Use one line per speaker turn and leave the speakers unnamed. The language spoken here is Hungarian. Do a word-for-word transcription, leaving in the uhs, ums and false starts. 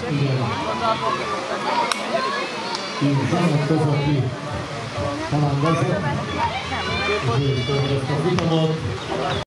Igen. Így vannak között ki. Talán vezet. Ezért ezt a futamot.